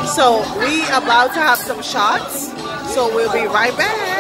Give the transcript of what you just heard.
So we about to have some shots. So we'll be right back.